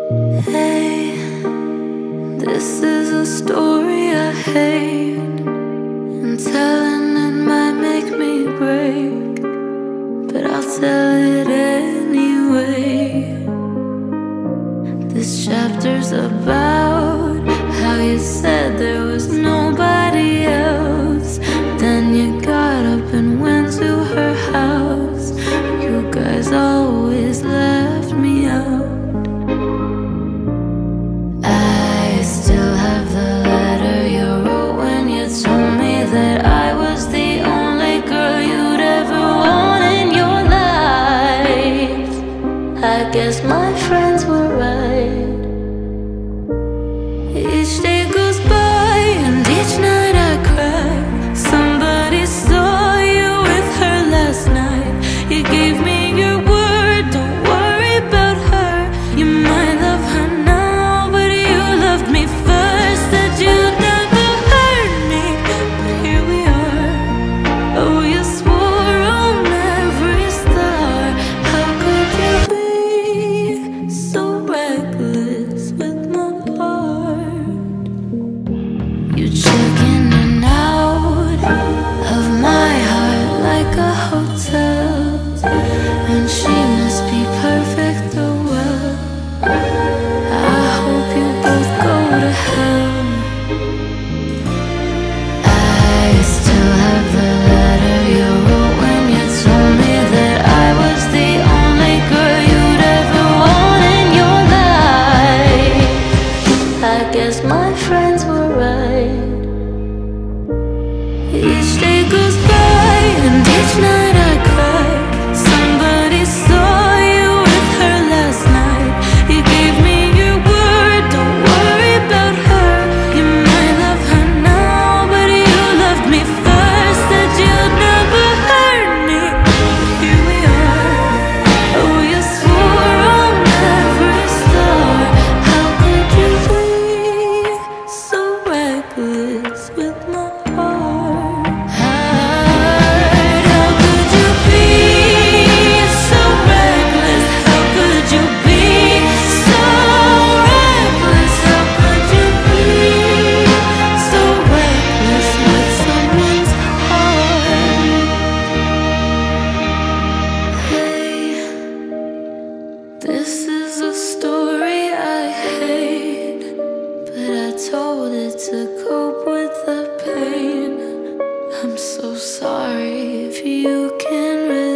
Hey, this is a story I hate, and telling it might make me break, but I'll tell it anyway. This chapter's about how you said there was nobody else. Then you got up and went to her house. You guys always left me out. I still have the letter you wrote when you told me that I was the only girl you'd ever want in your life. I guess my friends were right. Each day goes by and each night I cry. Somebody saw you with her last night. You gave me your word, don't worry about her. You might love her now, but you loved me first. Said you'd never hurt me, but here we are. Oh, you swore on every star. How could you be so reckless with my heart? You check in and out of my heart like a hotel, and she must be perfect, oh well. I hope you both go to hell. I still have the letter you wrote when you told me that I was the only girl you'd ever want in your life. I guess my friends were right. Each day goes by and each night I cry. Somebody saw you with her last night. You gave me your word, don't worry about her. You might love her now, but you loved me first. Said you'd never hurt me, but here we are. Oh, you swore on every star. How could you be so reckless with my heart? How could you be so reckless? How could you be so reckless? How could you be so reckless with someone's heart? Hey, this is a story I hate, but I told it to cope with the pain. I'm so sorry if you can relate.